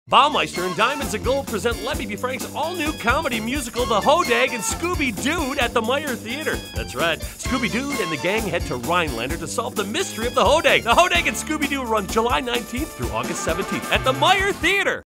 Baumeister and Diamonds and Gold present Let Me Be Frank's all-new comedy musical, The Hodag and Scooby Dude at the Meyer Theater. That's right, Scooby Dude and the gang head to Rhinelander to solve the mystery of the Hodag. The Hodag and Scooby Doo run July 19th through August 17th at the Meyer Theater.